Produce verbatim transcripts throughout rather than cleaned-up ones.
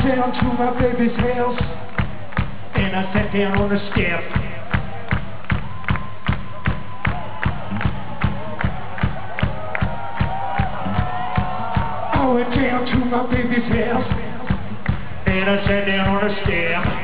down to my baby's house, and I sat down on the step. I went down to my baby's house, and I sat down on the step.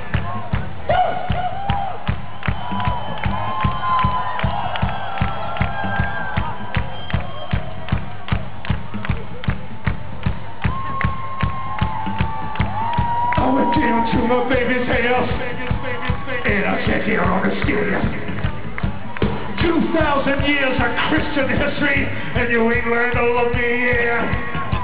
I went down to my baby's house, and I sat down on the step. Two thousand years of Christian history, and you ain't learned all of me, yeah.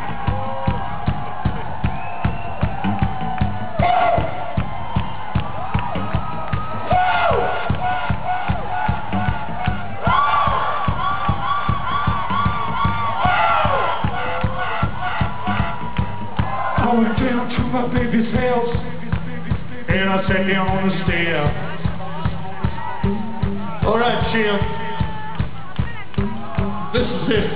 I went down to my baby's house, and I sat down on the step. All right, Jim. This is it.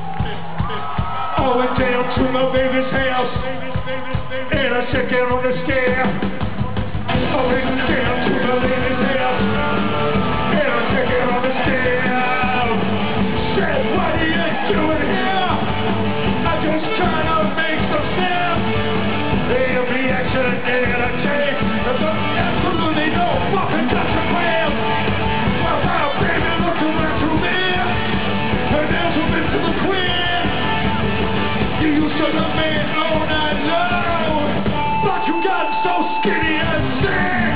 I went down to my baby's house, and I sat down on the step. I went down to my baby's house, and I sat down on the step. Said, what are you doing here? I just trying to make some sense. Every action that I take, there's absolutely no fucking consequence. Well, now, baby, look around to me, and there's a bit to the queen. You used to the man all night long, but you got so skinny and sick.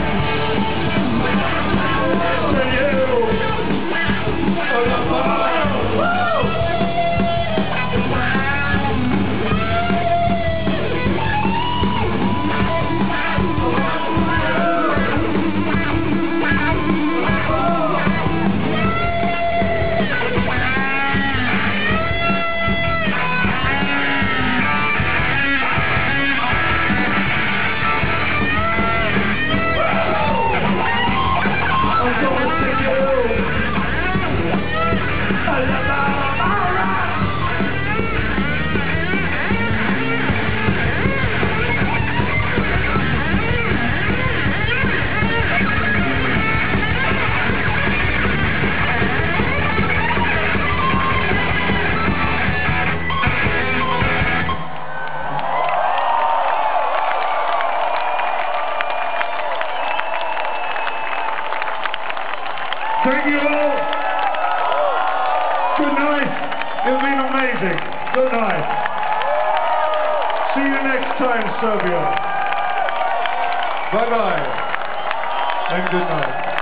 To you, oh, woo! Thank you all. Good night. You've been amazing. Good night. See you next time, Serbia. Bye-bye. And good night.